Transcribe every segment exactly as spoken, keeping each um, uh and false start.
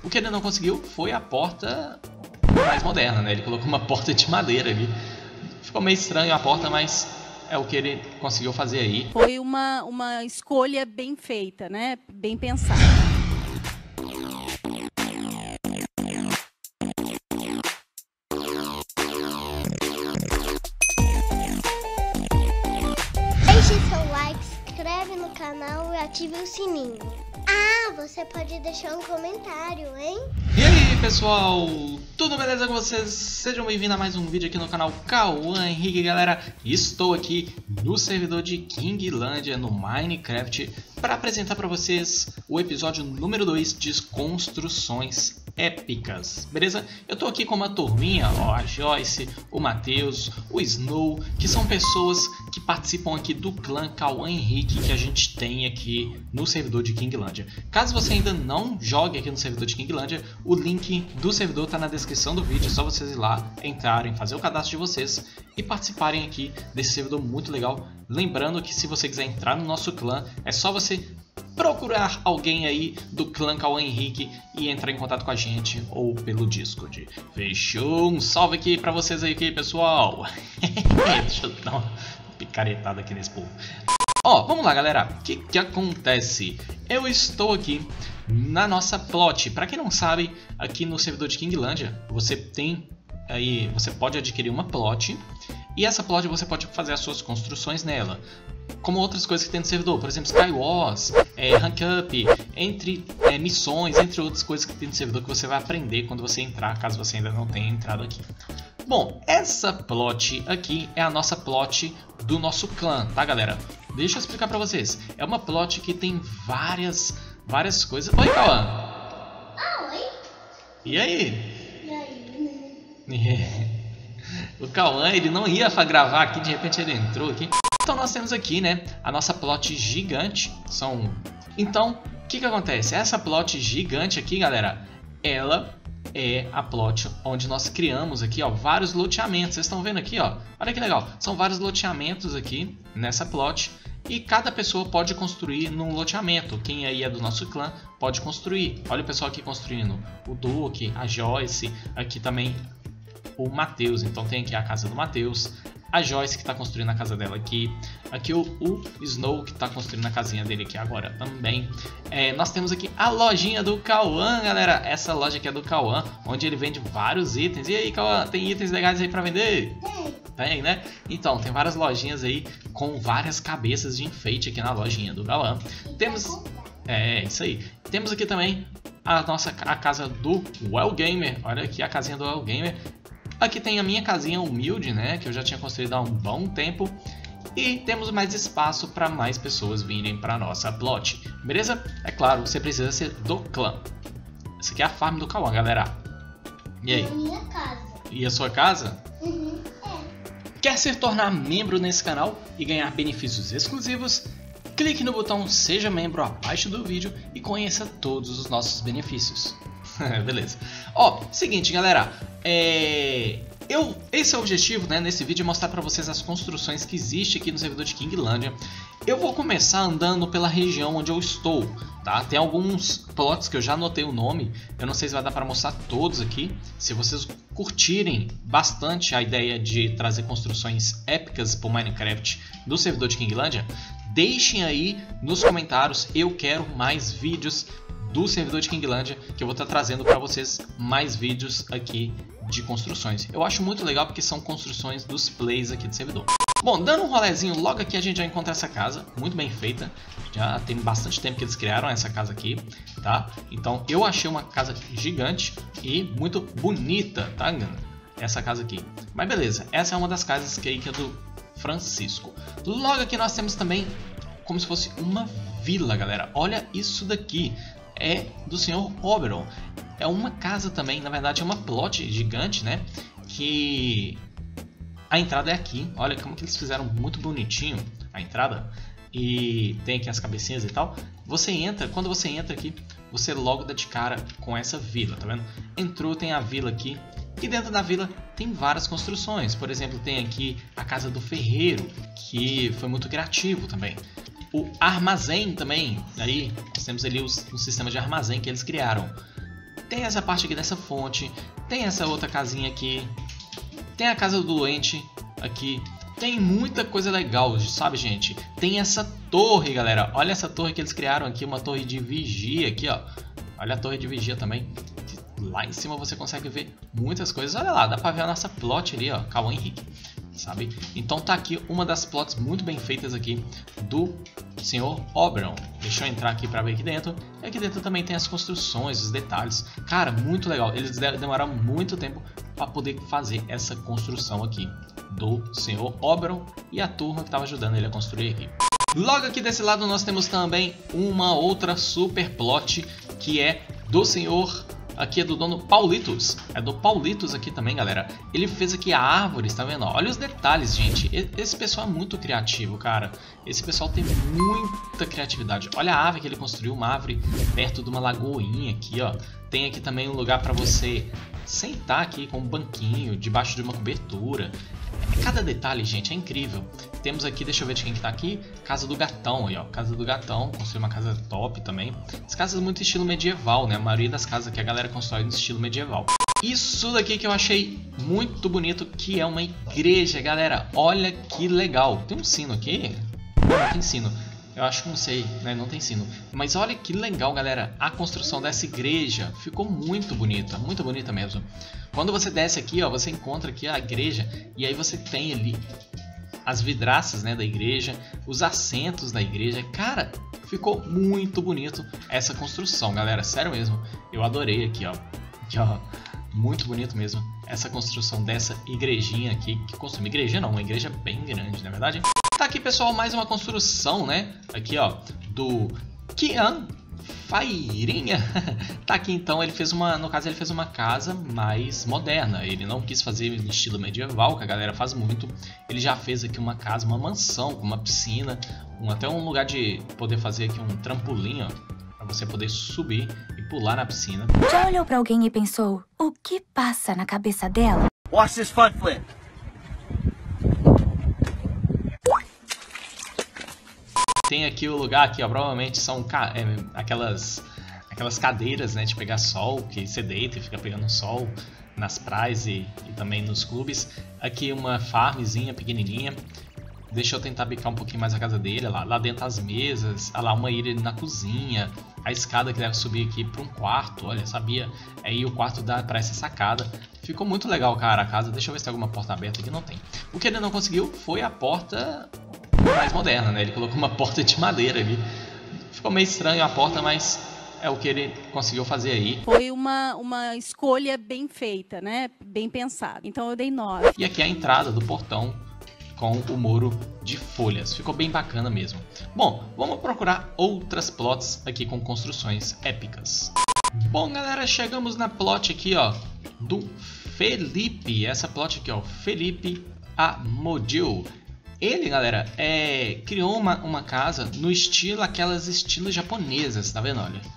O que ele não conseguiu foi a porta mais moderna, né? Ele colocou uma porta de madeira ali. Ficou meio estranho a porta, mas é o que ele conseguiu fazer aí. Foi uma, uma escolha bem feita, né? Bem pensada. Deixe seu like, se inscreve no canal e ative o sininho. Ah, você pode deixar um comentário, hein? E aí, pessoal? Tudo beleza com vocês? Sejam bem-vindos a mais um vídeo aqui no canal Cauã Henrique, galera. Estou aqui no servidor de Kinglândia, no Minecraft, para apresentar para vocês o episódio número dois de Construções Épicas, beleza? Eu tô aqui com uma turminha, ó, a Joyce, o Matheus, o Snow, que são pessoas que participam aqui do clã Cauã Henrique que a gente tem aqui no servidor de Kinglândia. Caso você ainda não jogue aqui no servidor de Kinglândia, o link do servidor tá na descrição do vídeo, é só vocês ir lá, entrarem, fazer o cadastro de vocês e participarem aqui desse servidor muito legal. Lembrando que se você quiser entrar no nosso clã, é só você procurar alguém aí do clã Cauã Henrique e entrar em contato com a gente ou pelo Discord. Fechou? Um salve aqui pra vocês aí, aqui, pessoal. Deixa eu dar uma picaretada aqui nesse povo. Ó, vamos lá, galera. O que que acontece? Eu estou aqui na nossa plot. Pra quem não sabe, aqui no servidor de Kinglândia, você tem aí, você pode adquirir uma plot e essa plot você pode fazer as suas construções nela. Como outras coisas que tem no servidor, por exemplo, Skywars, é, Rank Up, entre é, missões, entre outras coisas que tem no servidor que você vai aprender quando você entrar, caso você ainda não tenha entrado aqui. Bom, essa plot aqui é a nossa plot do nosso clã, tá, galera? Deixa eu explicar pra vocês. É uma plot que tem várias, várias coisas. Oi, Cauã! Ah, oi? E aí? E aí? O Cauã, ele não ia gravar aqui, de repente ele entrou aqui. Então nós temos aqui, né, a nossa plot gigante. São... Então, o que que acontece? Essa plot gigante aqui, galera, ela é a plot onde nós criamos aqui, ó, vários loteamentos. Vocês estão vendo aqui, ó? Olha que legal. São vários loteamentos aqui nessa plot. E cada pessoa pode construir num loteamento. Quem aí é do nosso clã pode construir. Olha o pessoal aqui construindo. O Duque, a Joyce, aqui também o Matheus. Então tem aqui a casa do Matheus. A Joyce que está construindo a casa dela aqui. Aqui o, o Snow que está construindo a casinha dele aqui agora também. É, nós temos aqui a lojinha do Cauã, galera. Essa loja aqui é do Cauã, onde ele vende vários itens. E aí, Cauã, tem itens legais aí para vender? Tem. Tem, né? Então, tem várias lojinhas aí com várias cabeças de enfeite aqui na lojinha do Cauã. Temos... É, isso aí. Temos aqui também a nossa a casa do Well Gamer. Olha aqui a casinha do Well Gamer. Aqui tem a minha casinha humilde, né, que eu já tinha construído há um bom tempo. E temos mais espaço para mais pessoas virem para nossa plot, beleza? É claro, você precisa ser do clã. Essa aqui é a farm do Cauã, galera. E aí? E a minha casa. E a sua casa? Uhum, é. Quer se tornar membro nesse canal e ganhar benefícios exclusivos? Clique no botão Seja Membro abaixo do vídeo e conheça todos os nossos benefícios. Beleza. Ó, seguinte, galera. É... Eu, esse é o objetivo, né, nesse vídeo, é mostrar pra vocês as construções que existem aqui no servidor de Kinglândia. Eu vou começar andando pela região onde eu estou, tá? Tem alguns plots que eu já anotei o nome. Eu não sei se vai dar pra mostrar todos aqui. Se vocês curtirem bastante a ideia de trazer construções épicas pro Minecraft do servidor de Kinglândia, deixem aí nos comentários. Eu quero mais vídeos do servidor de Kinglândia, que eu vou estar trazendo para vocês mais vídeos aqui de construções. Eu acho muito legal porque são construções dos plays aqui do servidor. Bom, dando um rolezinho, logo aqui a gente já encontra essa casa, muito bem feita. Já tem bastante tempo que eles criaram essa casa aqui, tá? Então eu achei uma casa gigante e muito bonita, tá, galera? Essa casa aqui. Mas beleza, essa é uma das casas que, aí, que é do Francisco. Logo aqui nós temos também como se fosse uma vila, galera. Olha isso daqui. É do senhor Oberon. É uma casa também, na verdade é uma plot gigante, né? Que a entrada é aqui. Olha como que eles fizeram muito bonitinho a entrada. E tem aqui as cabecinhas e tal. Você entra, quando você entra aqui, você logo dá de cara com essa vila, tá vendo? Entrou, tem a vila aqui. E dentro da vila tem várias construções. Por exemplo, tem aqui a casa do ferreiro, que foi muito criativo também. O armazém também, aí nós temos ali os, o sistema de armazém que eles criaram. tem essa parte aqui dessa fonte, tem essa outra casinha aqui, tem a casa do doente aqui, tem muita coisa legal, sabe, gente? Tem essa torre, galera, olha essa torre que eles criaram aqui, uma torre de vigia aqui, ó. Olha a torre de vigia também. Lá em cima você consegue ver muitas coisas. Olha lá, dá pra ver a nossa plot ali, ó, Cauã Henrique, sabe? Então tá aqui uma das plots muito bem feitas aqui do senhor Oberon. Deixa eu entrar aqui pra ver aqui dentro. E aqui dentro também tem as construções, os detalhes. Cara, muito legal. Eles demoraram muito tempo para poder fazer essa construção aqui do senhor Oberon e a turma que estava ajudando ele a construir aqui. Logo aqui desse lado nós temos também uma outra super plot que é do senhor... Aqui é do dono Paulitos, é do Paulitos aqui também, galera. Ele fez aqui a árvore, tá vendo? Olha os detalhes, gente. Esse pessoal é muito criativo, cara. Esse pessoal tem muita criatividade. Olha a árvore que ele construiu, uma árvore perto de uma lagoinha aqui, ó. Tem aqui também um lugar para você sentar aqui com um banquinho, debaixo de uma cobertura. Cada detalhe, gente, é incrível. Temos aqui, deixa eu ver de quem que tá aqui, Casa do Gatão, aí ó, Casa do Gatão, construiu uma casa top também. As casas muito estilo medieval, né, a maioria das casas que a galera constrói no estilo medieval. Isso daqui que eu achei muito bonito, que é uma igreja, galera, olha que legal. Tem um sino aqui? Não tem sino, eu acho que não sei, né, não tem sino. Mas olha que legal, galera, a construção dessa igreja ficou muito bonita, muito bonita mesmo. Quando você desce aqui, ó, você encontra aqui a igreja e aí você tem ali as vidraças, né, da igreja, os assentos da igreja. Cara, ficou muito bonito essa construção, galera, sério mesmo. Eu adorei aqui, ó, aqui, ó, muito bonito mesmo essa construção dessa igrejinha aqui, que construiu uma igreja não, uma igreja bem grande, na verdade. Tá aqui, pessoal, mais uma construção, né, aqui, ó, do Kian Fairinha. Tá aqui então, ele fez uma, no caso ele fez uma casa mais moderna. Ele não quis fazer no estilo medieval, que a galera faz muito. Ele já fez aqui uma casa, uma mansão com uma piscina, um, até um lugar de poder fazer aqui um trampolim, ó, para você poder subir e pular na piscina. Já olhou para alguém e pensou, o que passa na cabeça dela? Watch this front flip. Tem aqui o lugar aqui, ó, provavelmente são é, aquelas, aquelas cadeiras, né, de pegar sol, que você deita e fica pegando sol nas praias e, e também nos clubes. Aqui uma farmzinha pequenininha. Deixa eu tentar bicar um pouquinho mais a casa dele. Lá, lá dentro as mesas, lá uma ilha na cozinha, a escada que deve subir aqui para um quarto, olha, sabia? Aí o quarto dá para essa sacada. Ficou muito legal, cara, a casa. Deixa eu ver se tem alguma porta aberta aqui, não tem. O que ele não conseguiu foi a porta mais moderna, né? Ele colocou uma porta de madeira ali. Ficou meio estranho a porta, mas é o que ele conseguiu fazer aí. Foi uma, uma escolha bem feita, né? Bem pensada. Então eu dei nove. E aqui é a entrada do portão com o muro de folhas. Ficou bem bacana mesmo. Bom, vamos procurar outras plots aqui com construções épicas. Bom, galera, chegamos na plot aqui, ó, do Felipe. Essa plot aqui, ó, Felipe Amodil. Ele, galera, é, criou uma, uma casa no estilo, aquelas estilos japonesas, tá vendo? Olha,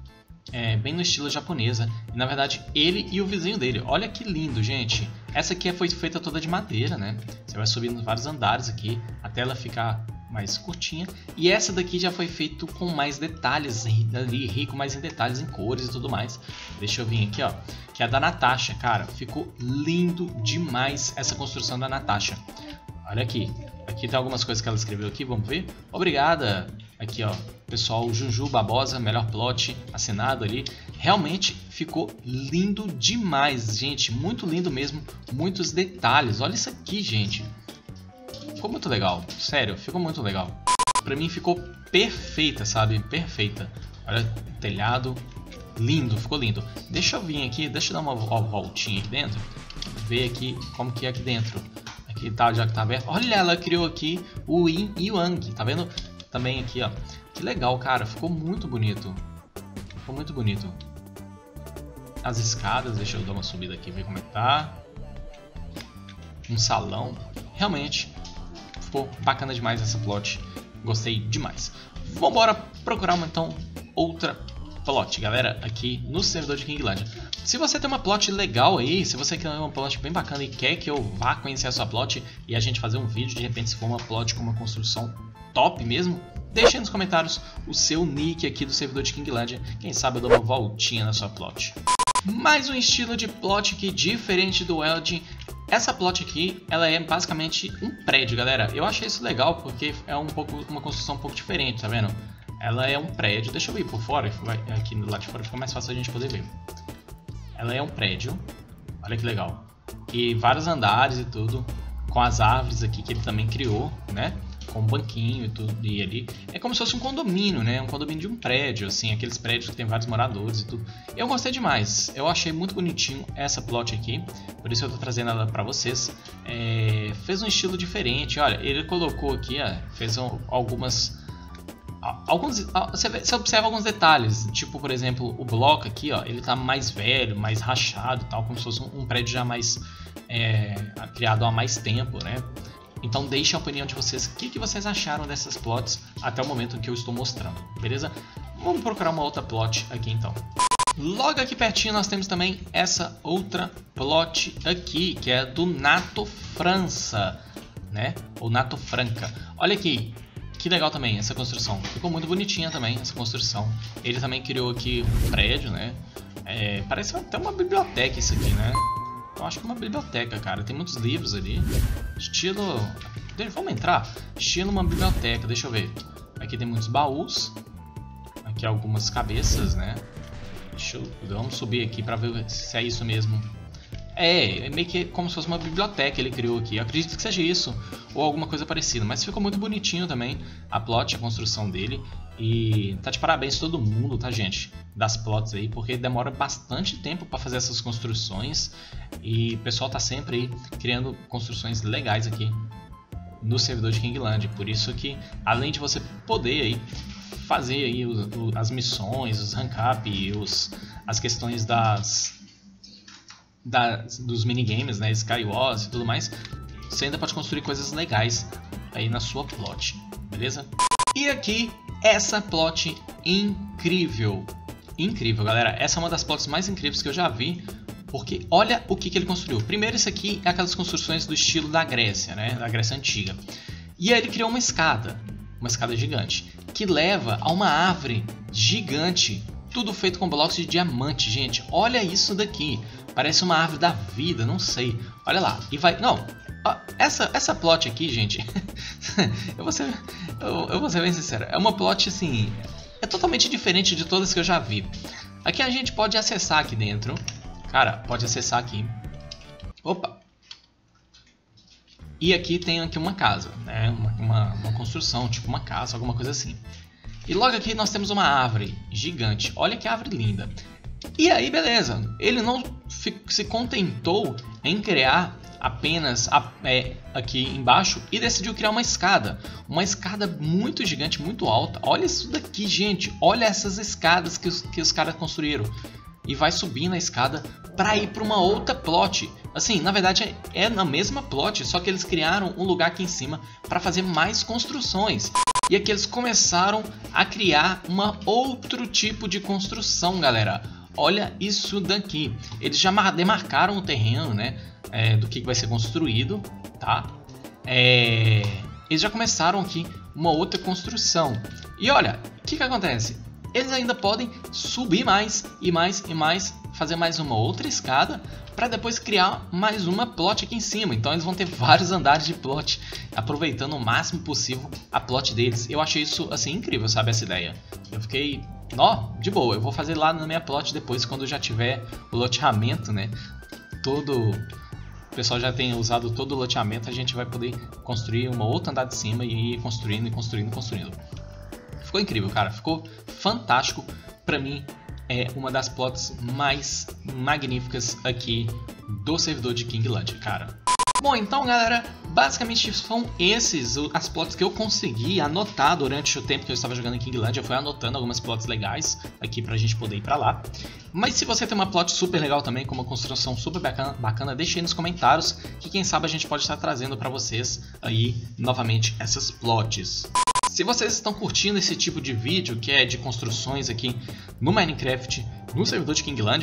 é bem no estilo japonesa. E, na verdade, ele e o vizinho dele. Olha que lindo, gente. Essa aqui foi feita toda de madeira, né? Você vai subindo vários andares aqui até ela ficar mais curtinha. E essa daqui já foi feito com mais detalhes ali, rico mais em detalhes, em cores e tudo mais. Deixa eu vir aqui, ó, que é a da Natasha, cara. Ficou lindo demais essa construção da Natasha. Olha aqui, aqui tem algumas coisas que ela escreveu aqui, vamos ver? Obrigada! Aqui, ó, pessoal, Juju Barbosa, melhor plot, assinado ali. Realmente ficou lindo demais, gente, muito lindo mesmo, muitos detalhes. Olha isso aqui, gente. Ficou muito legal, sério, ficou muito legal. Pra mim ficou perfeita, sabe? Perfeita. Olha o telhado, lindo, ficou lindo. Deixa eu vir aqui, deixa eu dar uma voltinha aqui dentro, ver aqui como que é aqui dentro. Aqui tá, já que tá aberto. Olha, ela criou aqui o Yin e o Yang, tá vendo? Também aqui, ó. Que legal, cara. Ficou muito bonito. Ficou muito bonito. As escadas, deixa eu dar uma subida aqui, ver como é que tá. Um salão. Realmente, ficou bacana demais essa plot. Gostei demais. Vambora procurar uma, então, outra plot, galera, aqui no servidor de Kinglandia. Se você tem uma plot legal aí, se você quer uma plot bem bacana e quer que eu vá conhecer a sua plot e a gente fazer um vídeo, de repente se for uma plot com uma construção top mesmo, deixe aí nos comentários o seu nick aqui do servidor de Kinglandia. Quem sabe eu dou uma voltinha na sua plot. Mais um estilo de plot aqui diferente do Welding. Essa plot aqui, ela é basicamente um prédio, galera. Eu achei isso legal porque é um pouco, uma construção um pouco diferente, tá vendo? Ela é um prédio, deixa eu ir por fora, aqui do lado de fora fica mais fácil a gente poder ver. Ela é um prédio, olha que legal. E vários andares e tudo, com as árvores aqui que ele também criou, né? Com um banquinho e tudo, e ali é como se fosse um condomínio, né? Um condomínio de um prédio, assim, aqueles prédios que tem vários moradores e tudo. Eu gostei demais, eu achei muito bonitinho essa plot aqui, por isso eu tô trazendo ela pra vocês. É, fez um estilo diferente, olha, ele colocou aqui, ó, fez um, algumas... Alguns, você, você observa alguns detalhes, tipo, por exemplo, o bloco aqui, ó, ele tá mais velho, mais rachado e tal, como se fosse um, um prédio já mais é, criado há mais tempo, né? Então deixem a opinião de vocês, o que, que vocês acharam dessas plots até o momento que eu estou mostrando, beleza? Vamos procurar uma outra plot aqui então. Logo aqui pertinho nós temos também essa outra plot aqui, que é do Nato França, né? Ou Nato Franca. Olha aqui, que legal também essa construção, ficou muito bonitinha também essa construção. Ele também criou aqui um prédio, né? É, parece até uma biblioteca isso aqui, né? Eu acho que é uma biblioteca, cara. Tem muitos livros ali. Estilo... Vamos entrar. Estilo uma biblioteca, deixa eu ver. Aqui tem muitos baús. Aqui algumas cabeças, né? Deixa eu... Vamos subir aqui pra ver se é isso mesmo. É, é meio que como se fosse uma biblioteca ele criou aqui. Eu acredito que seja isso, ou alguma coisa parecida. Mas ficou muito bonitinho também a plot, a construção dele. E tá de parabéns todo mundo, tá, gente? Das plots aí, porque demora bastante tempo para fazer essas construções. E o pessoal tá sempre aí criando construções legais aqui no servidor de Kingland. Por isso que, além de você poder aí fazer aí o, o, as missões, os rank up e os, as questões das... Das, dos minigames, né, Skywars e tudo mais, você ainda pode construir coisas legais aí na sua plot, beleza? E aqui, essa plot incrível, incrível, galera, essa é uma das plots mais incríveis que eu já vi, porque olha o que, que ele construiu. Primeiro, isso aqui é aquelas construções do estilo da Grécia, né, da Grécia Antiga, e aí ele criou uma escada, uma escada gigante, que leva a uma árvore gigante, tudo feito com blocos de diamante, gente, olha isso daqui. Parece uma árvore da vida, não sei. Olha lá. E vai... Não. Essa, essa plot aqui, gente... eu, vou ser, eu, eu vou ser bem sincero. É uma plot, assim... É totalmente diferente de todas que eu já vi. Aqui a gente pode acessar aqui dentro. Cara, pode acessar aqui. Opa! E aqui tem aqui uma casa, né? Uma, uma, uma construção, tipo uma casa, alguma coisa assim. E logo aqui nós temos uma árvore gigante. Olha que árvore linda. E aí, beleza, ele não se contentou em criar apenas a, é, aqui embaixo e decidiu criar uma escada. Uma escada muito gigante, muito alta. Olha isso daqui, gente. Olha essas escadas que os, que os caras construíram. E vai subindo a escada para ir para uma outra plot. Assim, na verdade é na mesma plot, só que eles criaram um lugar aqui em cima para fazer mais construções. E aqui eles começaram a criar uma outro tipo de construção, galera. Olha isso daqui. Eles já demarcaram o terreno, né? É, do que vai ser construído, tá? É, eles já começaram aqui uma outra construção. E olha, o que que acontece? Eles ainda podem subir mais e mais e mais, fazer mais uma outra escada para depois criar mais uma plot aqui em cima. Então eles vão ter vários andares de plot, aproveitando o máximo possível a plot deles. Eu achei isso assim incrível, sabe, essa ideia. Eu fiquei, ó, de boa. Eu vou fazer lá na minha plot depois, quando já tiver o loteamento, né? Todo o pessoal já tem usado todo o loteamento, a gente vai poder construir uma outra andar de cima e ir construindo e construindo e construindo. Ficou incrível, cara. Ficou fantástico. Pra mim, é uma das plots mais magníficas aqui do servidor de Kingland, cara. Bom, então, galera, basicamente são esses as plots que eu consegui anotar durante o tempo que eu estava jogando em Kingland. Eu fui anotando algumas plots legais aqui pra gente poder ir pra lá. Mas se você tem uma plot super legal também, com uma construção super bacana, bacana, deixe aí nos comentários, que quem sabe a gente pode estar trazendo pra vocês aí novamente essas plots. Se vocês estão curtindo esse tipo de vídeo, que é de construções aqui no Minecraft, no servidor de Kingland,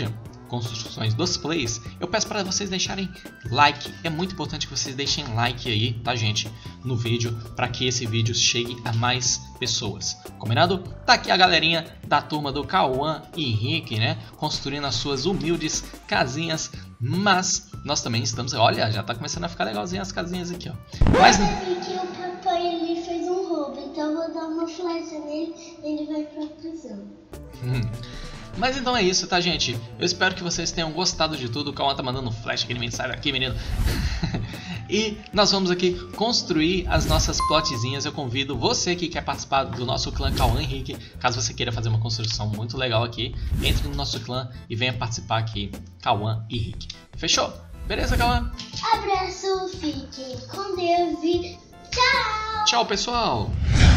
construções dos plays, eu peço para vocês deixarem like. É muito importante que vocês deixem like aí, tá, gente, no vídeo, para que esse vídeo chegue a mais pessoas. Combinado? Tá aqui a galerinha da turma do Cauã e Henrique, né, construindo as suas humildes casinhas, mas nós também estamos, olha, já tá começando a ficar legalzinho as casinhas aqui, ó. Mas eu vi que o papai ele fez um roubo, então eu vou dar uma flecha nele e ele vai pra prisão. Mas então é isso, tá, gente? Eu espero que vocês tenham gostado de tudo. O Cauã tá mandando flash aqui, menino, sai daqui, menino. E nós vamos aqui construir as nossas plotzinhas. Eu convido você que quer participar do nosso clã Cauã Henrique, caso você queira fazer uma construção muito legal aqui, entre no nosso clã e venha participar aqui, Cauã Henrique. Fechou? Beleza, Cauã? Abraço, fique com Deus e tchau! Tchau, pessoal!